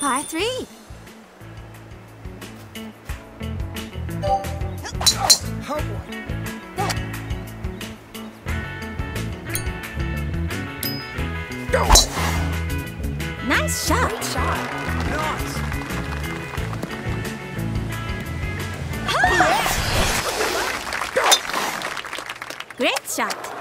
Par 3. Oh boy. Nice shot. Great shot. Nice. Great shot.